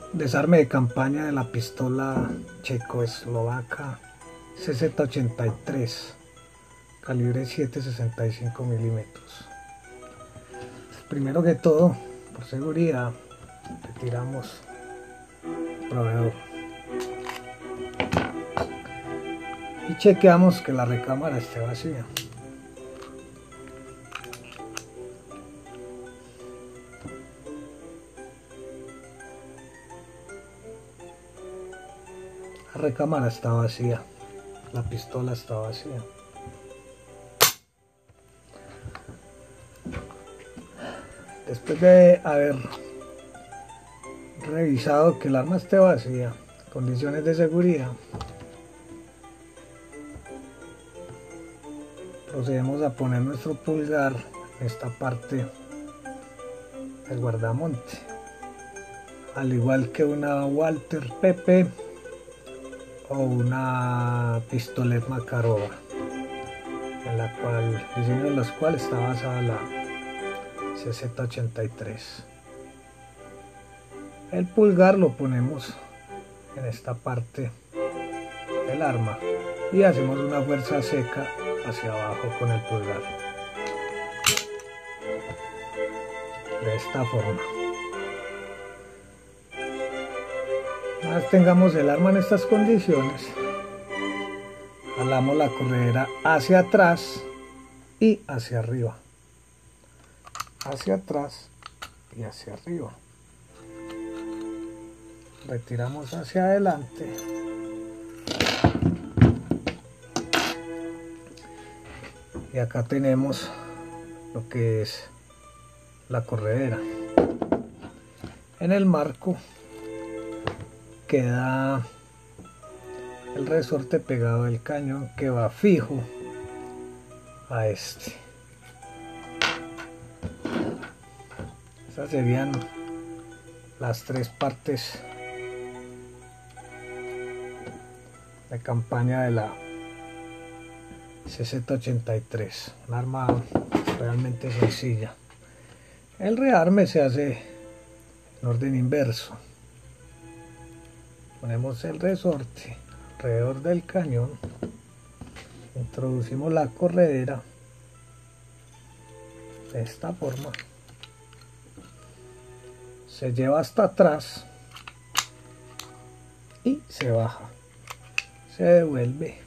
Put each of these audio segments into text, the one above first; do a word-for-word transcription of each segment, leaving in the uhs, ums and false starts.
Desarme de campaña de la pistola checoslovaca C Z ochenta y tres, calibre siete sesenta y cinco milímetros. Primero que todo, por seguridad, retiramos el proveedor y chequeamos que la recámara esté vacía. La recámara está vacía, la pistola está vacía. Después de haber revisado que el arma esté vacía, condiciones de seguridad, procedemos a poner nuestro pulgar en esta parte del guardamonte, al igual que una Walther P P o una pistolet Makarova, en la cual, diseño en los cuales está basada la C Z ochenta y tres. El pulgar lo ponemos en esta parte del arma y hacemos una fuerza seca hacia abajo con el pulgar, de esta forma. Una vez tengamos el arma en estas condiciones, jalamos la corredera hacia atrás y hacia arriba, hacia atrás y hacia arriba. Retiramos hacia adelante y acá tenemos lo que es la corredera. En el marco queda el resorte pegado del cañón que va fijo a este. Estas serían las tres partes de campaña de la C Z ochenta y tres, un arma realmente sencilla. El rearme se hace en orden inverso. Ponemos el resorte alrededor del cañón, introducimos la corredera de esta forma, se lleva hasta atrás y se baja, se devuelve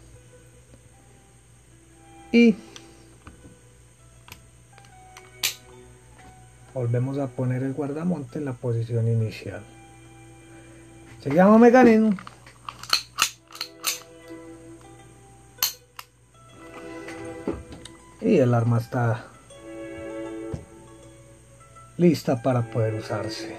y volvemos a poner el guardamonte en la posición inicial. Seguimos mecanismo y el arma está lista para poder usarse.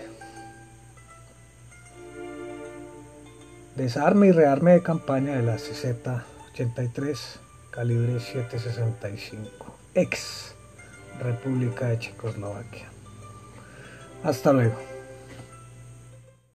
Desarme y rearme de campaña de la C Z ochenta y tres, calibre siete sesenta y cinco, ex República de Checoslovaquia. Hasta luego.